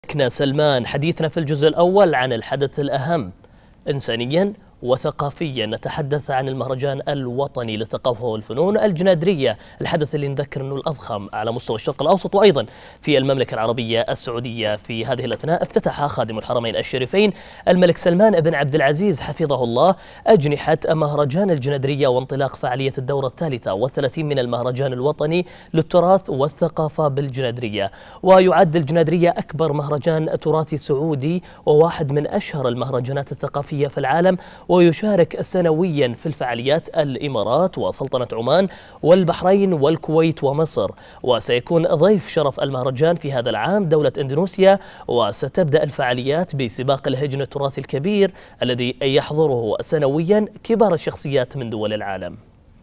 ملكنا سلمان حديثنا في الجزء الأول عن الحدث الأهم إنسانيا وثقافيا. نتحدث عن المهرجان الوطني للثقافة والفنون الجنادرية، الحدث اللي نذكر أنه الأضخم على مستوى الشرق الأوسط وأيضا في المملكة العربية السعودية. في هذه الأثناء افتتح خادم الحرمين الشريفين الملك سلمان بن عبد العزيز حفظه الله أجنحة مهرجان الجنادرية وانطلاق فعالية الدورة 33 من المهرجان الوطني للتراث والثقافة بالجنادرية. ويعد الجنادرية أكبر مهرجان تراثي سعودي وواحد من أشهر المهرجانات الثقافية في العالم، ويشارك سنويا في الفعاليات الإمارات وسلطنة عمان والبحرين والكويت ومصر. وسيكون ضيف شرف المهرجان في هذا العام دولة إندونيسيا، وستبدأ الفعاليات بسباق الهجن التراثي الكبير الذي يحضره سنويا كبار الشخصيات من دول العالم.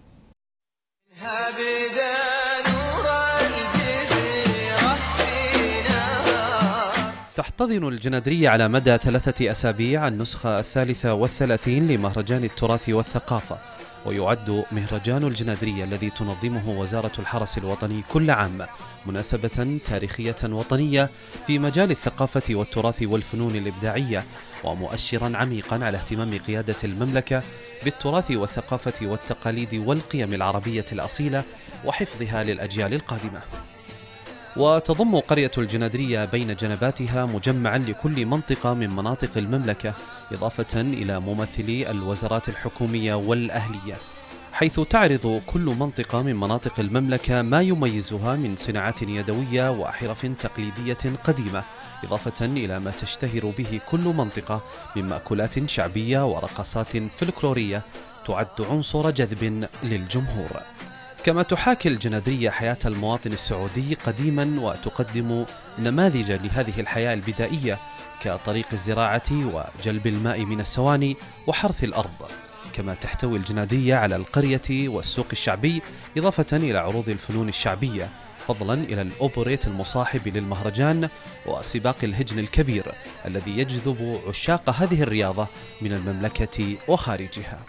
تحتضن الجنادرية على مدى 3 أسابيع النسخة 33 لمهرجان التراث والثقافة، ويعد مهرجان الجنادرية الذي تنظمه وزارة الحرس الوطني كل عام مناسبة تاريخية وطنية في مجال الثقافة والتراث والفنون الإبداعية، ومؤشرا عميقا على اهتمام قيادة المملكة بالتراث والثقافة والتقاليد والقيم العربية الأصيلة وحفظها للأجيال القادمة. وتضم قرية الجنادرية بين جنباتها مجمعا لكل منطقة من مناطق المملكة، إضافة إلى ممثلي الوزارات الحكومية والأهلية، حيث تعرض كل منطقة من مناطق المملكة ما يميزها من صناعات يدوية وحرف تقليدية قديمة، إضافة إلى ما تشتهر به كل منطقة من مأكولات شعبية ورقصات فلكلورية تعد عنصر جذب للجمهور. كما تحاكي الجنادرية حياة المواطن السعودي قديما، وتقدم نماذج لهذه الحياة البدائية كطريق الزراعة وجلب الماء من السواني وحرث الأرض. كما تحتوي الجنادرية على القرية والسوق الشعبي، إضافة إلى عروض الفنون الشعبية، فضلا إلى الأوبريت المصاحب للمهرجان وسباق الهجن الكبير الذي يجذب عشاق هذه الرياضة من المملكة وخارجها.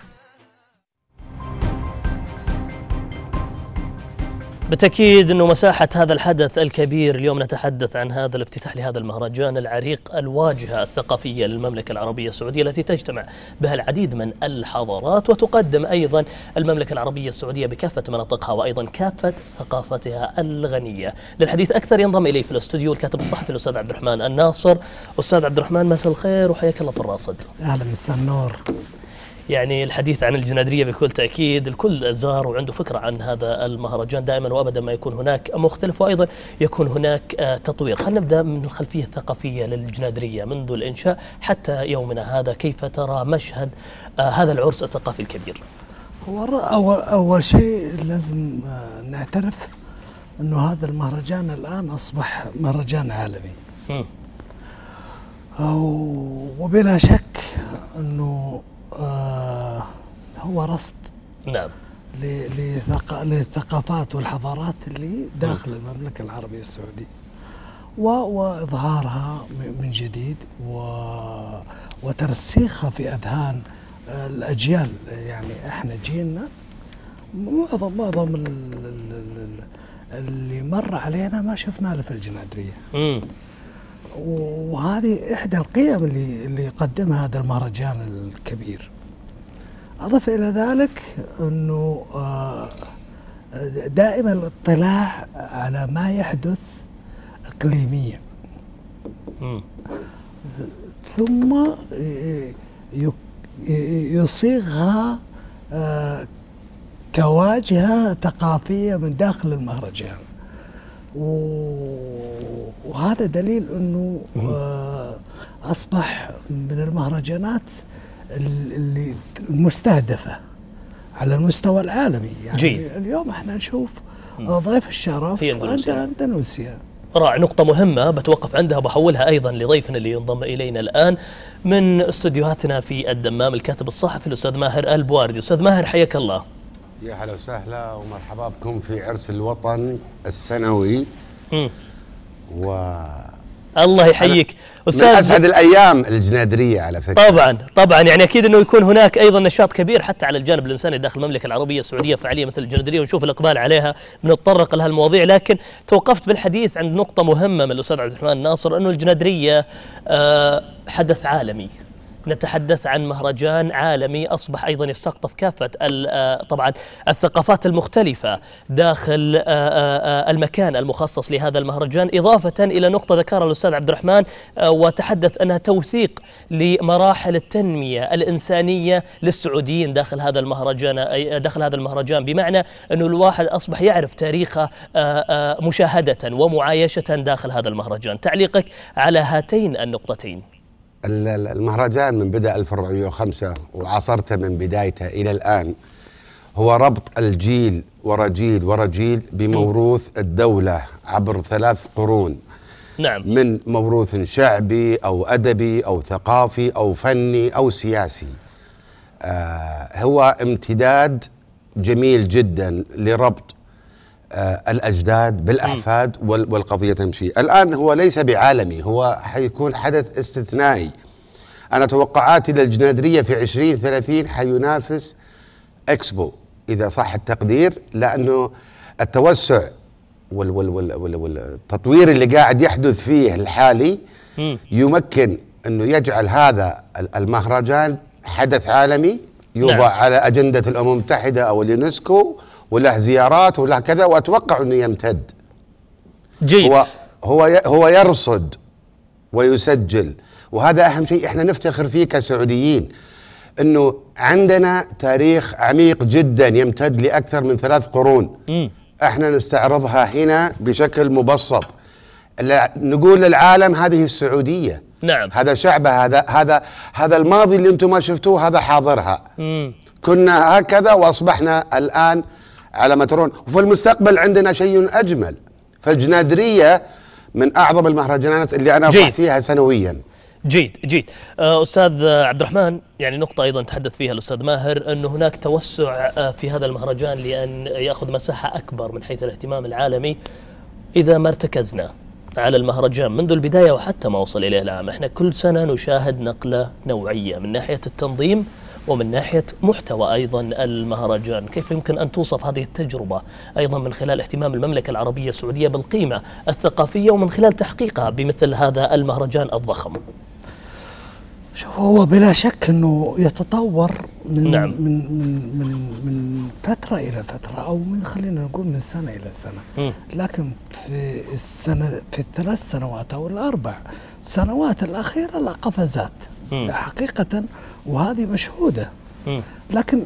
بالتأكيد أنه مساحة هذا الحدث الكبير اليوم نتحدث عن هذا الافتتاح لهذا المهرجان العريق، الواجهة الثقافية للمملكة العربية السعودية التي تجتمع بها العديد من الحضارات، وتقدم أيضا المملكة العربية السعودية بكافة مناطقها وأيضا كافة ثقافتها الغنية. للحديث أكثر ينضم إلي في الاستوديو الكاتب الصحفي الأستاذ عبد الرحمن الناصر. أستاذ عبد الرحمن، مساء الخير وحياك الله في الراصد. أهلا، مساء النور. يعني الحديث عن الجنادرية بكل تأكيد الكل زار وعنده فكرة عن هذا المهرجان، دائما وأبدا ما يكون هناك مختلف وأيضا يكون هناك تطوير. خلينا نبدأ من الخلفية الثقافية للجنادرية منذ الإنشاء حتى يومنا هذا، كيف ترى مشهد هذا العرس الثقافي الكبير؟ هو أول شيء لازم نعترف أنه هذا المهرجان الآن أصبح مهرجان عالمي، وبلا شك أنه هو رصد نعم للثقافات والحضارات اللي داخل المملكة العربية السعودية، وإظهارها من جديد وترسيخها في أذهان الأجيال. يعني احنا جيلنا معظم اللي مر علينا ما شفنا له في الجنادرية، وهذه إحدى القيم اللي يقدمها هذا المهرجان الكبير. أضف إلى ذلك أنه دائما الاطلاع على ما يحدث إقليميا، ثم يصيغها كواجهة ثقافية من داخل المهرجان، وهذا دليل أنه أصبح من المهرجانات اللي المستهدفة على المستوى العالمي. يعني جيد. اليوم احنا نشوف ضيف الشرف عند أندونيسيا. رائع، نقطة مهمة بتوقف عندها بحولها أيضا لضيفنا اللي ينضم إلينا الآن من استديوهاتنا في الدمام، الكاتب الصحفي الأستاذ ماهر البواردي. أستاذ ماهر، حياك الله. يا هلا وسهلا ومرحبا بكم في عرس الوطن السنوي. الله يحييك من أسعد الأيام الجنادرية على فكرة. طبعا يعني أكيد أنه يكون هناك أيضا نشاط كبير حتى على الجانب الإنساني داخل المملكة العربية السعودية، فعالية مثل الجنادرية ونشوف الإقبال عليها، بنتطرق لها المواضيع. لكن توقفت بالحديث عند نقطة مهمة من الأستاذ عبد الرحمن ناصر، أنه الجنادرية حدث عالمي. نتحدث عن مهرجان عالمي أصبح أيضا يستقطب كافة طبعا الثقافات المختلفة داخل المكان المخصص لهذا المهرجان، إضافة إلى نقطة ذكرها الأستاذ عبد الرحمن وتحدث أنها توثيق لمراحل التنمية الإنسانية للسعوديين داخل هذا المهرجان، بمعنى أنه الواحد أصبح يعرف تاريخه مشاهدة ومعايشة داخل هذا المهرجان. تعليقك على هاتين النقطتين؟ المهرجان من بدأ 1405 وعاصرته من بدايته إلى الآن هو ربط الجيل ورا جيل ورا جيل بموروث الدولة عبر 3 قرون. نعم. من موروث شعبي أو أدبي أو ثقافي أو فني أو سياسي. هو امتداد جميل جدا لربط الأجداد بالأحفاد والقضية تمشي. الآن هو ليس بعالمي، هو حيكون حدث استثنائي. أنا توقعاتي للجنادرية في 2030 حينافس إكسبو إذا صح التقدير، لأنه التوسع والتطوير اللي قاعد يحدث فيه الحالي يمكن أنه يجعل هذا المهرجان حدث عالمي يوضع على أجندة الأمم المتحدة أو اليونسكو، وله زيارات وله كذا، وأتوقع أنه يمتد. جيد. هو يرصد ويسجل، وهذا أهم شيء احنا نفتخر فيه كسعوديين، أنه عندنا تاريخ عميق جدا يمتد لأكثر من 3 قرون. احنا نستعرضها هنا بشكل مبسط، نقول للعالم هذه السعودية. نعم. هذا شعبها، هذا الماضي اللي انتم ما شفتوه، هذا حاضرها. كنا هكذا وأصبحنا الآن على ما ترون، وفي المستقبل عندنا شيء أجمل. فالجنادرية من أعظم المهرجانات اللي أنا أفرح فيها سنويا. جيد. أستاذ عبد الرحمن، يعني نقطة أيضا تحدث فيها الأستاذ ماهر، أنه هناك توسع في هذا المهرجان لأن يأخذ مساحة أكبر من حيث الاهتمام العالمي. إذا ما ارتكزنا على المهرجان منذ البداية وحتى ما وصل إليه العام، احنا كل سنة نشاهد نقلة نوعية من ناحية التنظيم ومن ناحية محتوى أيضا المهرجان. كيف يمكن أن توصف هذه التجربة أيضا من خلال اهتمام المملكة العربية السعودية بالقيمة الثقافية ومن خلال تحقيقها بمثل هذا المهرجان الضخم؟ شوف، هو بلا شك أنه يتطور من نعم. من فترة إلى فترة، أو خلينا نقول من سنة إلى سنة. لكن في ال3 سنوات أو ال4 سنوات الأخيرة لا قفزات حقيقة، وهذه مشهودة. لكن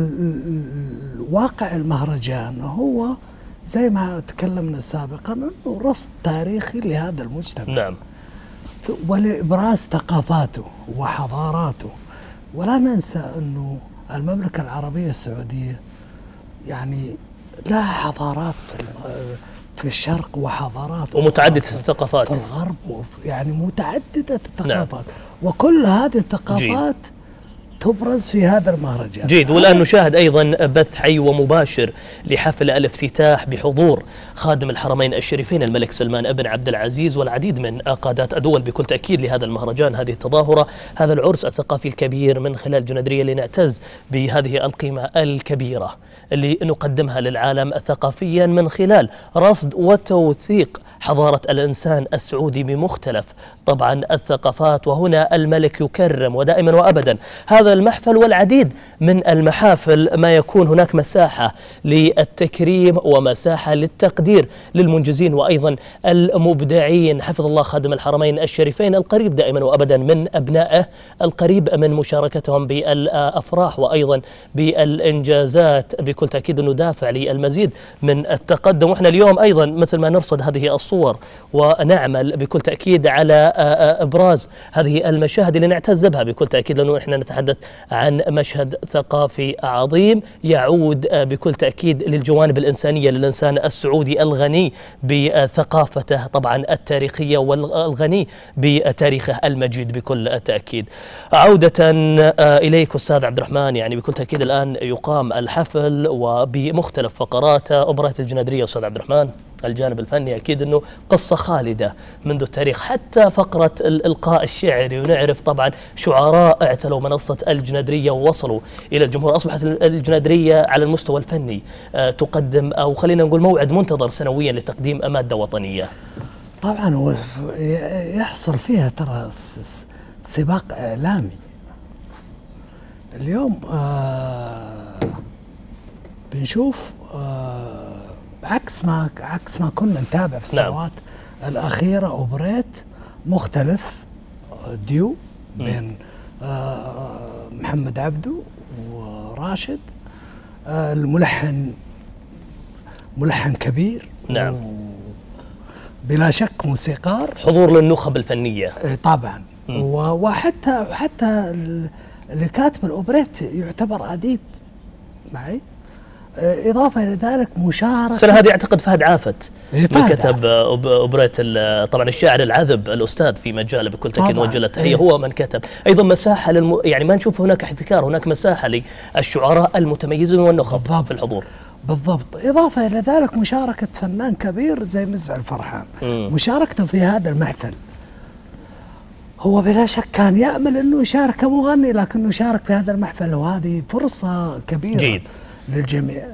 واقع المهرجان هو زي ما تكلمنا سابقا أنه رصد تاريخي لهذا المجتمع. نعم. ولإبراز ثقافاته وحضاراته. ولا ننسى أنه المملكة العربية السعودية يعني لها حضارات في الشرق وحضارات ومتعددة الثقافات في الغرب، يعني متعددة الثقافات. وكل هذه الثقافات تبرز في هذا المهرجان. جيد. والآن نشاهد أيضا بث حي ومباشر لحفل الافتتاح بحضور خادم الحرمين الشريفين الملك سلمان بن عبد العزيز والعديد من قادات الدول بكل تأكيد لهذا المهرجان، هذه التظاهرة، هذا العرس الثقافي الكبير من خلال الجنادرية اللي نعتز بهذه القيمة الكبيرة اللي نقدمها للعالم ثقافيا من خلال رصد وتوثيق حضارة الإنسان السعودي بمختلف طبعا الثقافات. وهنا الملك يكرم ودائما وأبدا هذا المحفل والعديد من المحافل ما يكون هناك مساحة للتكريم ومساحة للتقدير للمنجزين وأيضا المبدعين. حفظ الله خادم الحرمين الشريفين القريب دائما وأبدا من أبنائه، القريب من مشاركتهم بالأفراح وأيضا بالإنجازات. بكل تأكيد أنه دافع للمزيد من التقدم. وإحنا اليوم أيضا مثل ما نرصد هذه الصور ونعمل بكل تأكيد على إبراز هذه المشاهد اللي نعتز بها بكل تأكيد، لأنه إحنا نتحدث عن مشهد ثقافي عظيم يعود بكل تأكيد للجوانب الإنسانية للإنسان السعودي الغني بثقافته طبعا التاريخية والغني بتاريخه المجيد بكل تأكيد. عودة إليك أستاذ عبد الرحمن، يعني بكل تأكيد الآن يقام الحفل وبمختلف فقرات أوبرة الجنادرية. أستاذ عبد الرحمن، الجانب الفني أكيد أنه قصة خالدة منذ التاريخ، حتى فقرة الإلقاء الشعري، ونعرف طبعا شعراء اعتلوا منصة الجنادرية ووصلوا إلى الجمهور. أصبحت الجنادرية على المستوى الفني تقدم، أو خلينا نقول موعد منتظر سنويا لتقديم مادة وطنية. طبعا هو يحصل فيها ترى سباق إعلامي اليوم. بنشوف عكس ما كنا نتابع في السنوات الأخيرة أوبريت مختلف ديو بين محمد عبده وراشد، الملحن ملحن كبير، نعم بلا شك موسيقار، حضور للنخب الفنية طبعا. وحتى اللي كاتب الأوبريت يعتبر أديب معي. إضافة إلى ذلك مشاركة السنة هذه أعتقد فهد عافت كتب أوبريت طبعا الشاعر العذب الأستاذ في مجاله بكل تأكيد نوجه له تحية، هو من كتب أيضا مساحة يعني ما نشوف هناك احتكار، هناك مساحة للشعراء المتميزين والنخب في الحضور. بالضبط. إضافة إلى ذلك مشاركة فنان كبير زي مزعل فرحان، مشاركته في هذا المحفل، هو بلا شك كان يأمل أنه يشارك كمغني، لكنه شارك في هذا المحفل، وهذه فرصة كبيرة جيد للجميع.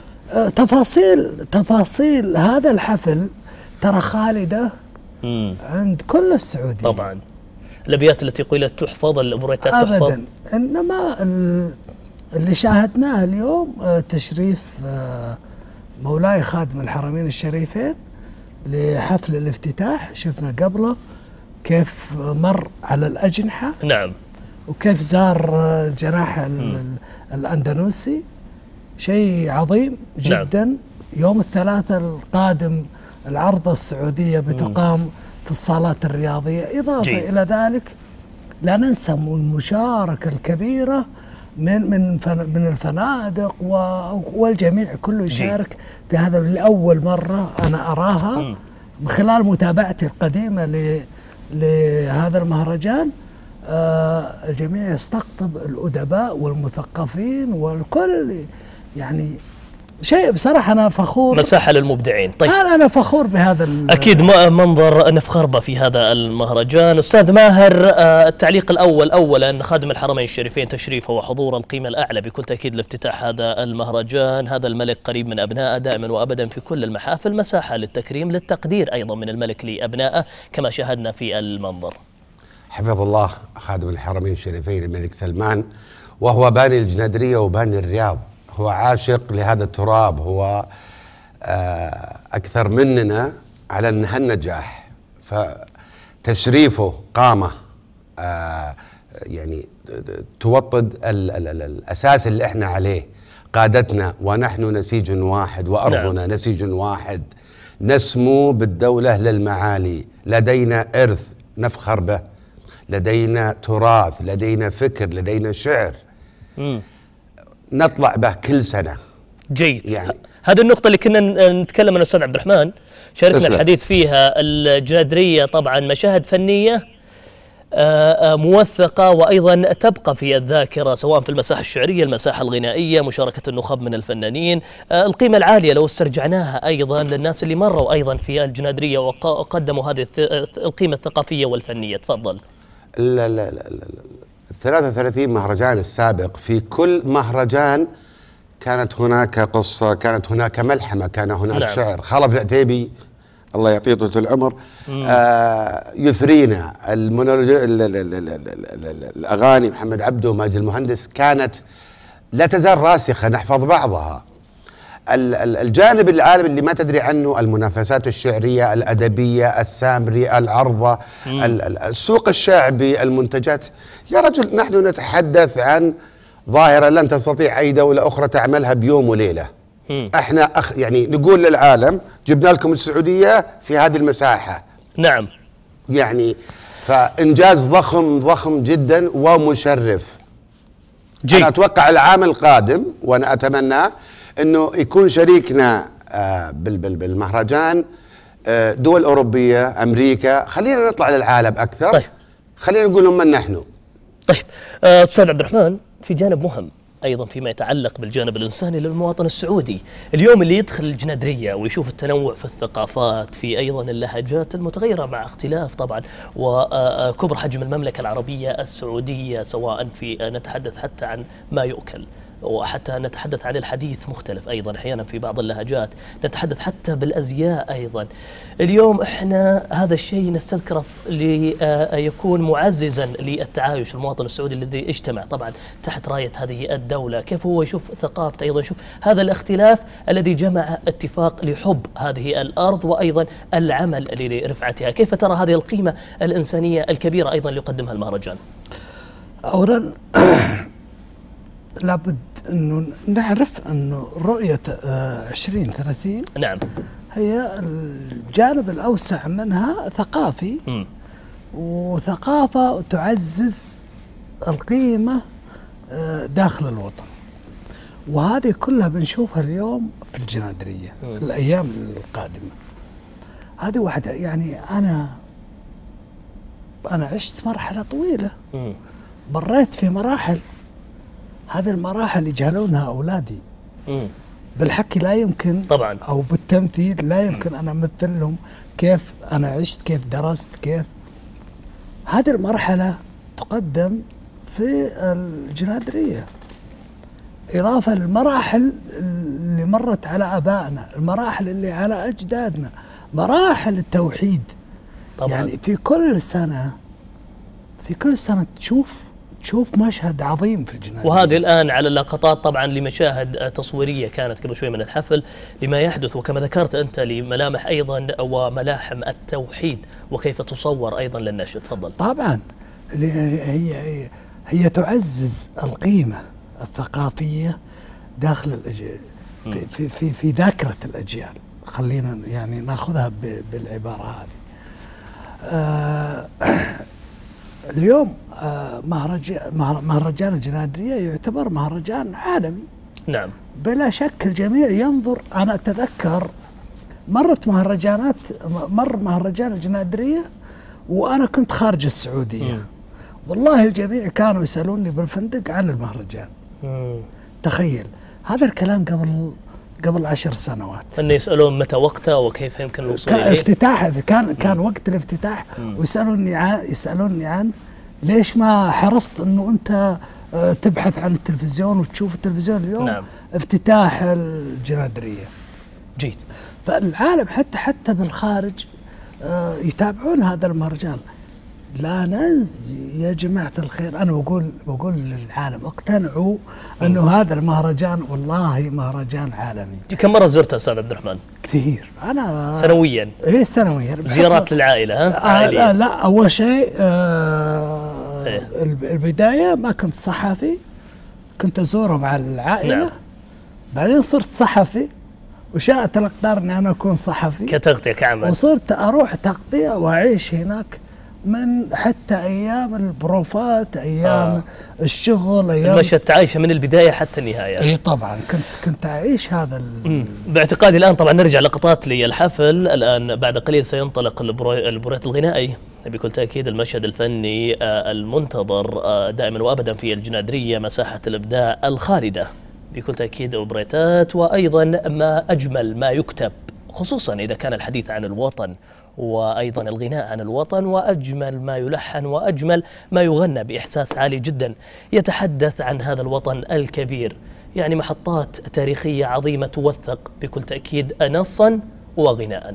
تفاصيل هذا الحفل ترى خالدة عند كل السعوديين. طبعا الأبيات التي قيلت تحفظ، الأوبريتات تحفظ أبدا، إنما اللي شاهدناه اليوم تشريف مولاي خادم الحرمين الشريفين لحفل الافتتاح، شفنا قبله كيف مر على الأجنحة، نعم، وكيف زار الجناح الأندونيسي، شيء عظيم جدا. نعم. يوم الثلاثاء القادم العرضة السعودية بتقام في الصالات الرياضية. إضافة إلى ذلك لا ننسى المشاركة الكبيرة من الفنادق والجميع كله يشارك في هذا لأول مرة أنا أراها من خلال متابعتي القديمة لهذا المهرجان. الجميع يستقطب الأدباء والمثقفين والكل، يعني شيء بصراحة أنا فخور، مساحة للمبدعين. طيب أنا فخور بهذا أكيد منظر نفخربة في هذا المهرجان. أستاذ ماهر، التعليق الأول أولا خادم الحرمين الشريفين تشريفه وحضور القيمة الأعلى بكل تأكيد لافتتاح هذا المهرجان. هذا الملك قريب من أبنائه دائما وأبدا في كل المحافل، مساحة للتكريم للتقدير أيضا من الملك لأبنائه كما شاهدنا في المنظر. حفظ الله خادم الحرمين الشريفين الملك سلمان، وهو باني الجنادرية وباني الرياض، هو عاشق لهذا التراب، هو أكثر مننا على هالنجاح، فتشريفه قامة يعني توطد الأساس اللي احنا عليه، قادتنا ونحن نسيج واحد وأرضنا نسيج واحد، نسمو بالدولة للمعالي، لدينا إرث نفخر به، لدينا تراث، لدينا فكر، لدينا شعر نطلع به كل سنة. جيد. يعني هذه النقطة اللي كنا نتكلم عن الأستاذ عبد الرحمن، شاركنا الحديث فيها. الجنادرية طبعا مشاهد فنية موثقة وأيضا تبقى في الذاكرة، سواء في المساحة الشعرية، المساحة الغنائية، مشاركة النخب من الفنانين، القيمة العالية لو استرجعناها أيضا للناس اللي مروا أيضا في الجنادرية وقدموا هذه القيمة الثقافية والفنية. تفضل. لا 33 مهرجان السابق، في كل مهرجان كانت هناك قصة، كانت هناك ملحمة، كان هناك شعر. خلف العتيبي الله يعطيه طول العمر يثرينا الأغاني، محمد عبده وماجد المهندس كانت لا تزال راسخة، نحفظ بعضها. الجانب العالمي اللي ما تدري عنه، المنافسات الشعرية، الأدبية، السامري، العرضة، السوق الشعبي، المنتجات. يا رجل نحن نتحدث عن ظاهرة لن تستطيع أي دولة أخرى تعملها بيوم وليلة. احنا يعني نقول للعالم جبنا لكم السعودية في هذه المساحة. نعم. يعني فإنجاز ضخم جدا ومشرف. أنا أتوقع العام القادم وأنا أتمنى أنه يكون شريكنا بالمهرجان دول أوروبية، أمريكا. خلينا نطلع للعالم أكثر. طيب. خلينا نقول لهم من نحن. طيب أستاذ عبد الرحمن، في جانب مهم أيضا فيما يتعلق بالجانب الإنساني للمواطن السعودي. اليوم اللي يدخل الجنادرية ويشوف التنوع في الثقافات، في أيضا اللهجات المتغيرة مع اختلاف طبعا وكبر حجم المملكة العربية السعودية، سواء في نتحدث حتى عن ما يؤكل، وحتى نتحدث عن الحديث مختلف أيضا أحيانا في بعض اللهجات، نتحدث حتى بالأزياء أيضا. اليوم إحنا هذا الشيء نستذكره ليكون معززا للتعايش المواطن السعودي الذي اجتمع طبعا تحت راية هذه الدولة، كيف هو يشوف ثقافته، أيضا يشوف هذا الاختلاف الذي جمع اتفاق لحب هذه الأرض وأيضا العمل لرفعتها. كيف ترى هذه القيمة الإنسانية الكبيرة أيضا اللي يقدمها المهرجان؟ أولا لابد أنه نعرف أنه رؤية 2030 نعم هي الجانب الأوسع منها ثقافي، وثقافة تعزز القيمة داخل الوطن، وهذه كلها بنشوفها اليوم في الجنادرية الأيام القادمة. هذه واحدة. يعني أنا عشت مرحلة طويلة، مريت في مراحل، هذه المراحل يجهلونها أولادي بالحكي، لا يمكن طبعا، أو بالتمثيل لا يمكن أنا أمثل لهم كيف أنا عشت، كيف درست، كيف هذه المرحلة تقدم في الجنادرية، إضافة للمراحل اللي مرت على آبائنا، المراحل اللي على أجدادنا، مراحل التوحيد طبعا. يعني في كل سنة تشوف مشهد عظيم في الجنادرية. وهذه الآن على اللقطات طبعا لمشاهد تصويرية كانت قبل شوي من الحفل لما يحدث، وكما ذكرت أنت لملامح أيضا وملاحم التوحيد وكيف تصور أيضا للنشر. تفضل. طبعا هي تعزز القيمة الثقافية داخل في ذاكرة الأجيال. خلينا يعني ناخذها بالعبارة هذه. اليوم مهرجان الجنادرية يعتبر مهرجان عالمي. نعم بلا شك الجميع ينظر. أنا أتذكر مر مهرجان الجنادرية وأنا كنت خارج السعودية. والله الجميع كانوا يسألوني بالفندق عن المهرجان. تخيل هذا الكلام قبل 10 سنوات. أن يسألون متى وقته وكيف يمكن الوصول إليه. افتتاح كان وقت الافتتاح، ويسألوني عن ليش ما حرصت أنه أنت تبحث عن التلفزيون وتشوف التلفزيون اليوم. نعم. افتتاح الجنادرية. جيد. فالعالم حتى بالخارج يتابعون هذا المهرجان. لا يا جماعة الخير، أنا بقول للعالم اقتنعوا أنه هذا المهرجان والله مهرجان عالمي. كم مرة زرته أستاذ عبد الرحمن؟ كثير. أنا سنويا. إيه سنويا. زيارات للعائلة ها؟ لا أول شيء البداية ما كنت صحفي، كنت أزوره مع العائلة. نعم. بعدين صرت صحفي وشاءت الأقدار أني أنا أكون صحفي كتغطية كعمل، وصرت أروح تغطية وأعيش هناك من حتى أيام البروفات، أيام الشغل، أيام المشهد تعيشه من البداية حتى النهاية. أي طبعا كنت أعيش هذا باعتقادي الآن طبعا نرجع لقطات للحفل. الآن بعد قليل سينطلق البرويت الغنائي بكل تأكيد، المشهد الفني المنتظر دائما وأبدا في الجنادرية، مساحة الإبداع الخالدة بكل تأكيد، أوبريتات وأيضا ما أجمل ما يكتب، خصوصا إذا كان الحديث عن الوطن وأيضا الغناء عن الوطن، وأجمل ما يلحن وأجمل ما يغنى بإحساس عالي جدا يتحدث عن هذا الوطن الكبير. يعني محطات تاريخية عظيمة توثق بكل تأكيد نصا وغناء.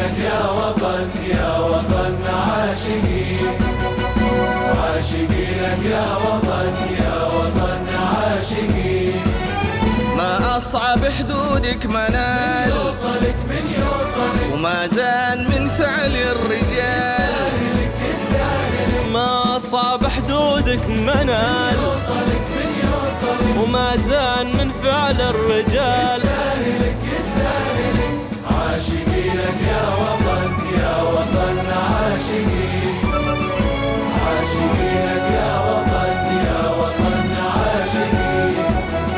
عاشقينك يا وطن يا وطن عاشقين، عاشقينك يا وطن يا وطن عاشقين. ما أصعب حدودك منال، يوصلك من يوصلك وما زال من فعل الرجال. يستاهلك يستاهلك، ما أصعب حدودك منال، يوصلك من يوصلك وما زال من فعل الرجال. يستاهلك يستاهلك، عاشقينك يا وطن يا وطن عاشقين، عاشقينك يا وطن يا وطن عاشقين.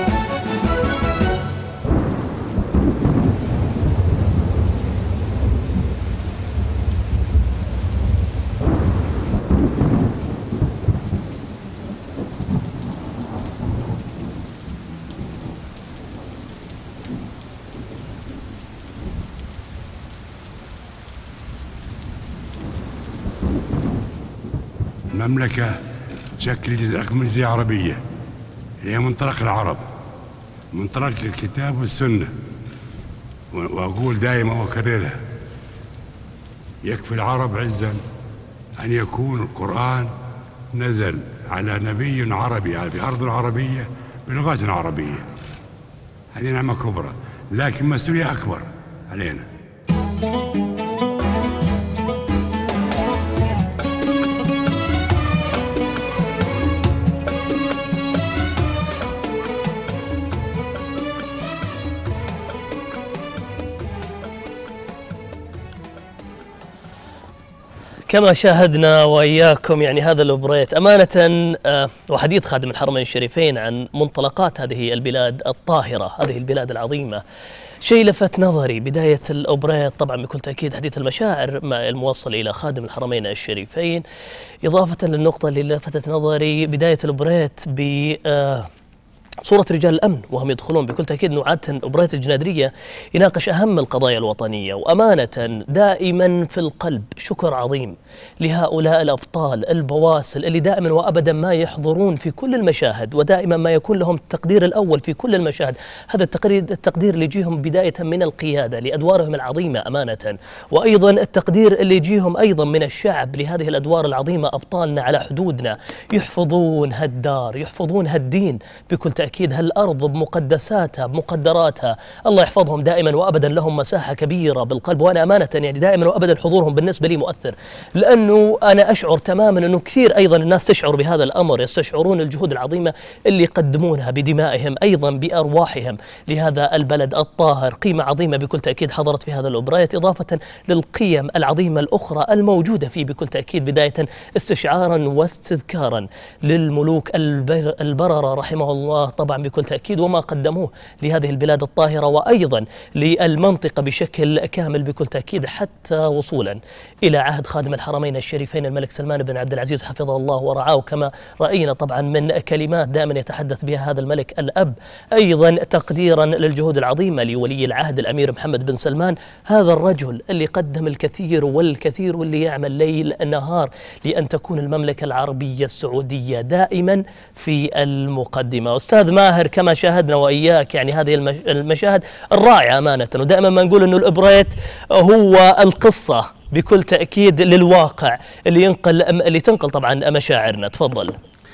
المملكة تشكل جزء من جزيرة عربية هي منطلق العرب، منطلق الكتاب والسنة. وأقول دائما وأكررها: يكفي العرب عزا أن يكون القرآن نزل على نبي عربي في أرض عربية بلغة عربية. هذه نعمة كبرى، لكن مسؤولية أكبر علينا. كما شاهدنا وإياكم يعني هذا الأوبريت أمانة، وحديث خادم الحرمين الشريفين عن منطلقات هذه البلاد الطاهرة، هذه البلاد العظيمة، شيء لفت نظري. بداية الأوبريت طبعا بكل تأكيد حديث المشاعر مع الموصل إلى خادم الحرمين الشريفين، إضافة للنقطة اللي لفتت نظري بداية الأوبريت ب صورة رجال الأمن وهم يدخلون. بكل تأكيد أنه عادة أوبريت الجنادرية يناقش أهم القضايا الوطنية، وأمانة دائما في القلب شكر عظيم لهؤلاء الأبطال البواسل اللي دائما وأبدا ما يحضرون في كل المشاهد، ودائما ما يكون لهم التقدير الأول في كل المشاهد. هذا التقدير اللي يجيهم بداية من القيادة لأدوارهم العظيمة أمانة، وأيضا التقدير اللي يجيهم أيضا من الشعب لهذه الأدوار العظيمة. أبطالنا على حدودنا يحفظون هالدار، يحفظون هالدين، بكل تأكيد هالأرض بمقدساتها بمقدراتها. الله يحفظهم دائما وأبدا، لهم مساحة كبيرة بالقلب. وأنا أمانة يعني دائما وأبدا حضورهم بالنسبة لي مؤثر، لأنه أنا أشعر تماما أنه كثير أيضا الناس تشعر بهذا الأمر، يستشعرون الجهود العظيمة اللي يقدمونها بدمائهم أيضا بأرواحهم لهذا البلد الطاهر. قيمة عظيمة بكل تأكيد حضرت في هذا الأوبريت، إضافة للقيم العظيمة الأخرى الموجودة فيه بكل تأكيد. بداية استشعارا واستذكارا للملوك البررة رحمه الله طبعا بكل تأكيد، وما قدموه لهذه البلاد الطاهرة، وأيضا للمنطقة بشكل كامل بكل تأكيد، حتى وصولا إلى عهد خادم الحرمين الشريفين الملك سلمان بن عبد العزيز حفظه الله ورعاه. كما رأينا طبعا من كلمات دائما يتحدث بها هذا الملك الأب، أيضا تقديرا للجهود العظيمة لولي العهد الأمير محمد بن سلمان، هذا الرجل اللي قدم الكثير والكثير، واللي يعمل ليل نهار لأن تكون المملكة العربية السعودية دائما في المقدمة. أستاذ ماهر، كما شاهدنا وإياك يعني هذه المشاهد الرائعة أمانة، ودائما ما نقول أنه الأوبريت هو القصة بكل تأكيد للواقع اللي تنقل طبعا مشاعرنا. تفضل.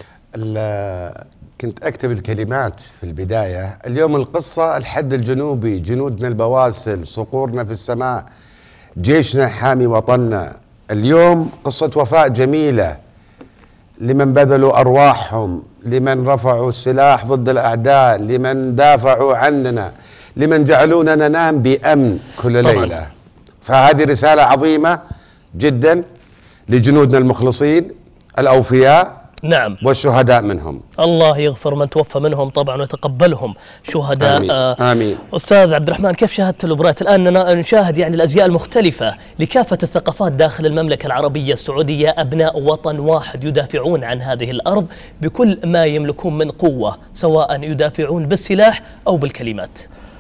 كنت أكتب الكلمات في البداية. اليوم القصة الحد الجنوبي، جنودنا البواسل، صقورنا في السماء، جيشنا حامي وطننا. اليوم قصة وفاء جميلة لمن بذلوا أرواحهم، لمن رفعوا السلاح ضد الأعداء، لمن دافعوا عننا، لمن جعلونا ننام بأمن كل ليلة. فهذه رسالة عظيمة جدا لجنودنا المخلصين الأوفياء، نعم، والشهداء منهم. الله يغفر من توفى منهم طبعا ويتقبلهم شهداء. آمين. آمين. أستاذ عبد الرحمن، كيف شاهدت الأوبريت؟ الآن نشاهد يعني الأزياء المختلفة لكافة الثقافات داخل المملكة العربية السعودية، أبناء وطن واحد يدافعون عن هذه الأرض بكل ما يملكون من قوة، سواء يدافعون بالسلاح أو بالكلمات.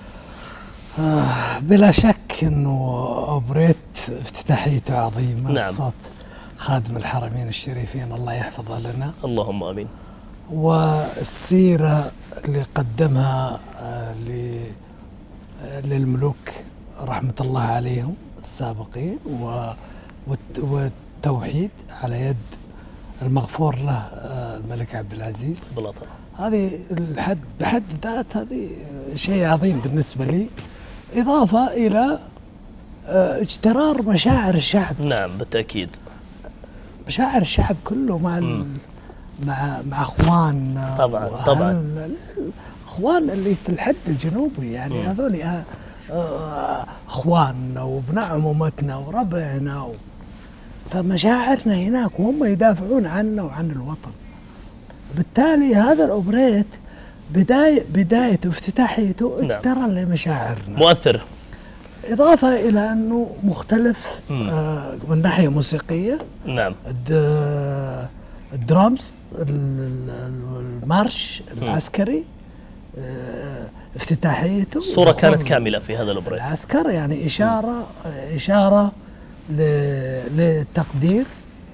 بلا شك أنه أوبريت افتتاحيته عظيمة. نعم. صوت خادم الحرمين الشريفين الله يحفظه لنا، اللهم آمين. والسيرة اللي قدمها للملوك رحمة الله عليهم، السابقين والتوحيد على يد المغفور له الملك عبد العزيز. هذه بحد ذات هذه شيء عظيم بالنسبة لي، إضافة إلى اجترار مشاعر الشعب. نعم بالتأكيد، مشاعر الشعب كله مع اخوان. طبعا اخوان اللي في الحد الجنوبي، يعني هذول اخواننا وابناء عمومتنا وربعنا فمشاعرنا هناك وهم يدافعون عنا وعن الوطن. بالتالي هذا الأوبريت بدايته وافتتاحيته اجترى لمشاعرنا، مؤثر، إضافة إلى أنه مختلف من ناحية موسيقية. نعم، الدرامز، المارش العسكري، افتتاحيته الصورة كانت كاملة في هذا الأوبريت. العسكر يعني إشارة للتقدير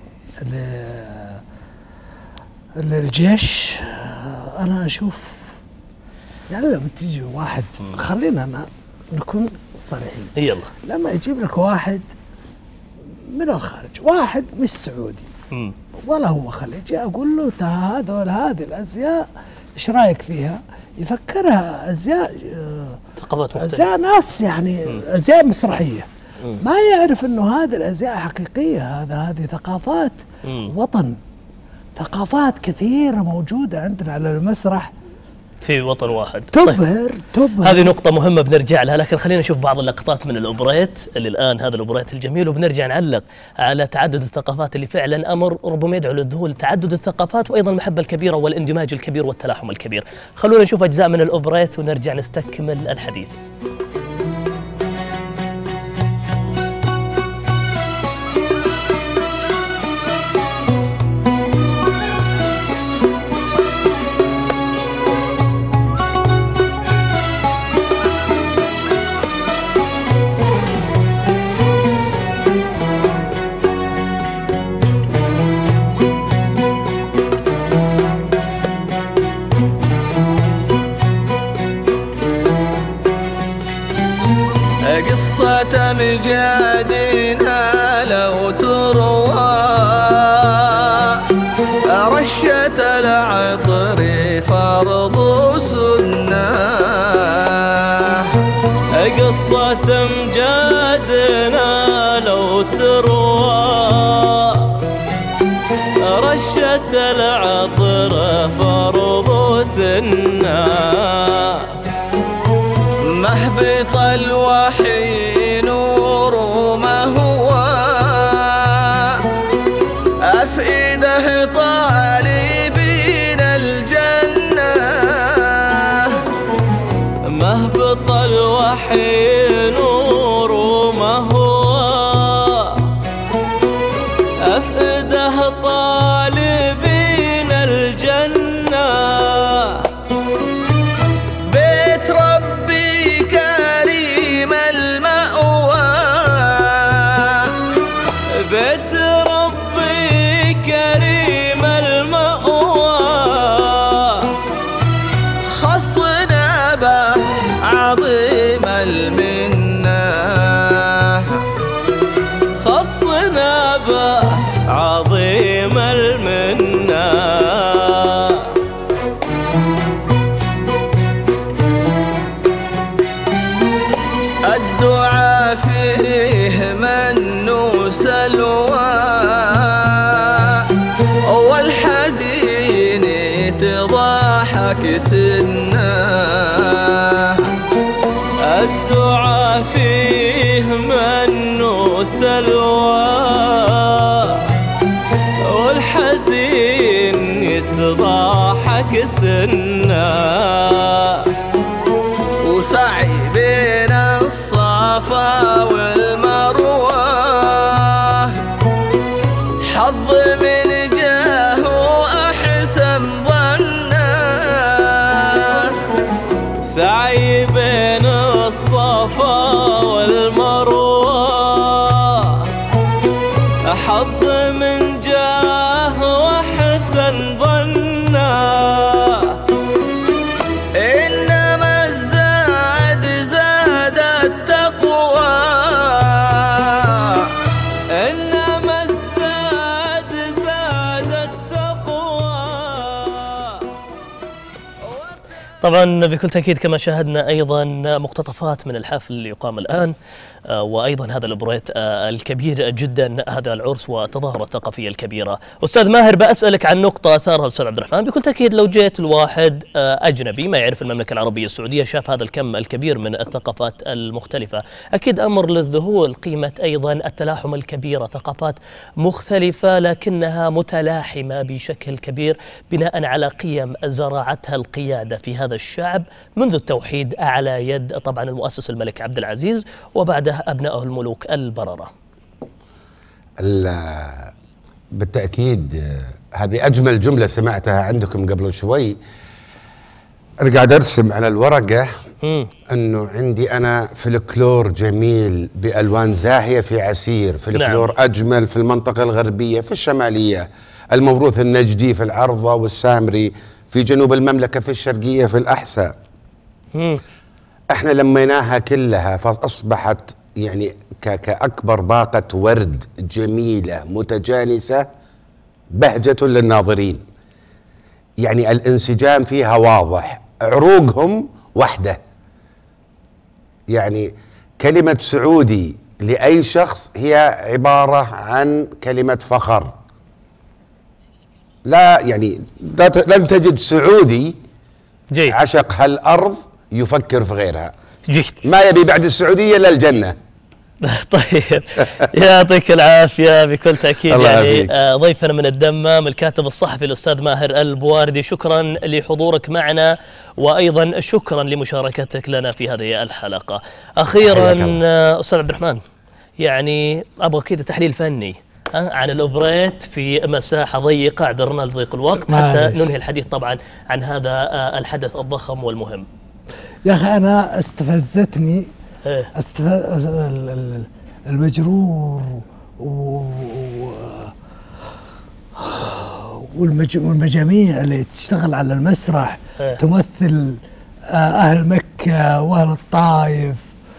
للجيش. أنا أشوف يعني لما تيجي واحد، خلينا نكون صريحين، يلا، لما يجيب لك واحد من الخارج، واحد مش سعودي ولا هو خليجي، أقول له هذه الأزياء إيش رأيك فيها؟ يفكرها أزياء أزياء ناس، يعني أزياء مسرحية، ما يعرف إنه هذه الأزياء حقيقية. هذه ثقافات وطن، ثقافات كثيرة موجودة عندنا على المسرح في وطن واحد. تبهر. هذه نقطة مهمة بنرجع لها، لكن خلينا نشوف بعض اللقطات من الأوبريت اللي الآن، هذا الأوبريت الجميل، وبنرجع نعلق على تعدد الثقافات اللي فعلا أمر ربما يدعو للذهول، تعدد الثقافات وأيضا المحبة الكبيرة والاندماج الكبير والتلاحم الكبير. خلونا نشوف أجزاء من الأوبريت ونرجع نستكمل الحديث. قصة مجادنا لو تروى، رشة العطر فرض سنة. قصة مجادنا لو تروى، رشة العطر فرض سنة. مهبط الوحي نور ما هو، أفئده طالبين الجنة. مهبط الوحي نور ما هو، أفئده طالبين الجنة. عظيم المنة، خصنا به عظيم المنة. الدعاء فيه من سلوى، والحزين تضاحك سنة. الدعاء فيه من سلوى، والحزين يتضاحك سنة. وسعي بين الصفا والمروة، حظ من جاه وأحسن ظنه. سعي بين الصفا والمروة، حظ من جاه وحسن ظنا. إنما الزاد زاد التقوى، طبعا بكل تأكيد كما شاهدنا أيضا مقتطفات من الحفل اللي يقام الآن، وأيضا هذا الأوبريت الكبير جدا، هذا العرس والتظاهرة الثقافية الكبيرة. أستاذ ماهر، بأسألك عن نقطة أثارها الأستاذ عبد الرحمن. بكل تأكيد لو جيت الواحد أجنبي ما يعرف المملكة العربية السعودية، شاف هذا الكم الكبير من الثقافات المختلفة، أكيد أمر للذهول قيمة أيضا التلاحم الكبير، ثقافات مختلفة لكنها متلاحمة بشكل كبير بناء على قيم زرعتها القيادة في هذا الشعب منذ التوحيد على يد طبعا المؤسس الملك عبد العزيز وبعده أبنائه الملوك البررة. بالتأكيد هذه أجمل جملة سمعتها عندكم قبل شوي. أنا قاعد أرسم على الورقة أنه عندي أنا فلكلور جميل بألوان زاهية في عسير، فلكلور نعم. أجمل في المنطقة الغربية، في الشمالية الموروث النجدي، في العرضة والسامري، في جنوب المملكة، في الشرقية، في الأحساء. احنا لميناها كلها فأصبحت يعني كأكبر باقة ورد جميلة متجانسة بهجة للناظرين. يعني الانسجام فيها واضح، عروقهم واحدة. يعني كلمة سعودي لأي شخص هي عبارة عن كلمة فخر. لا يعني لن تجد سعودي جيد عشق هالأرض يفكر في غيرها. جيد. ما يبي بعد السعودية إلا الجنة. طيب يعطيك العافية بكل تأكيد. يعني ضيفنا من الدمام الكاتب الصحفي الأستاذ ماهر البواردي، شكرا لحضورك معنا وأيضا شكرا لمشاركتك لنا في هذه الحلقة. أخيرا أستاذ عبد الرحمن، يعني أبغى كذا تحليل فني عن الأوبريت في مساحة ضيقة، اعذرنا لضيق الوقت حتى ننهي الحديث طبعا عن هذا الحدث الضخم والمهم. يا أخي أنا استفزتني المجرور والمجاميع اللي تشتغل على المسرح تمثل أهل مكة وأهل الطائف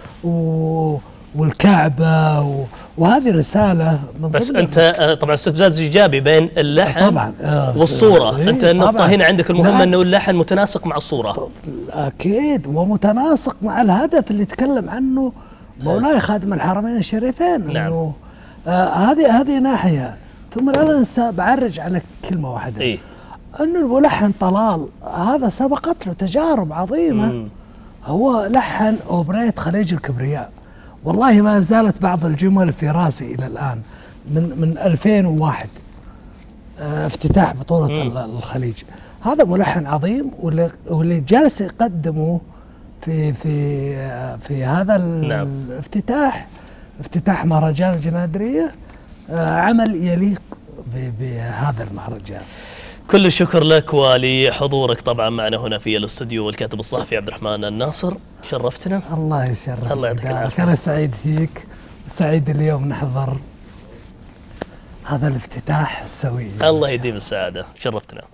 والكعبة وهذه رسالة بس أنت طبعا استفزاز إيجابي بين اللحن طبعا والصورة. أنت النقطة هنا عندك المهمة أنه اللحن متناسق مع الصورة. أكيد ومتناسق مع الهدف اللي تكلم عنه مولاي خادم الحرمين الشريفين. نعم. أنه هذه ناحية. ثم لا ننسى بعرج على كلمة واحدة أنه الملحن طلال هذا سبقت له تجارب عظيمة. هو لحن أوبريت خليج الكبرياء، والله ما زالت بعض الجمل في راسي إلى الآن من 2001 افتتاح بطولة الخليج. هذا ملحن عظيم واللي جالس يقدمه في هذا الافتتاح، افتتاح مهرجان الجنادرية، عمل يليق بهذا المهرجان. كل الشكر لك ولحضورك طبعا معنا هنا في الاستوديو، والكاتب الصحفي عبد الرحمن الناصر، شرفتنا. الله يشرفك. الله يعطيك العافية. أنا سعيد فيك، سعيد اليوم نحضر هذا الافتتاح السوي. الله يديم السعادة، شرفتنا.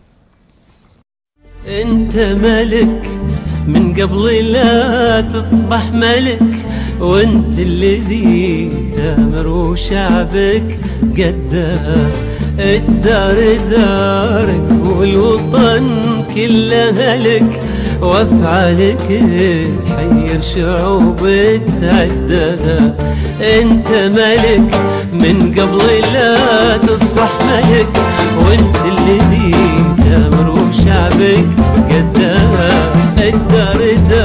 انت ملك من قبل لا تصبح ملك، وانت الذي تامر وشعبك قدام. الدار دارك والوطن كله لك، وافعالك تحير شعوب تعدها. انت ملك من قبل لا تصبح ملك، وانت الذي تامر وشعبك قدها. الدار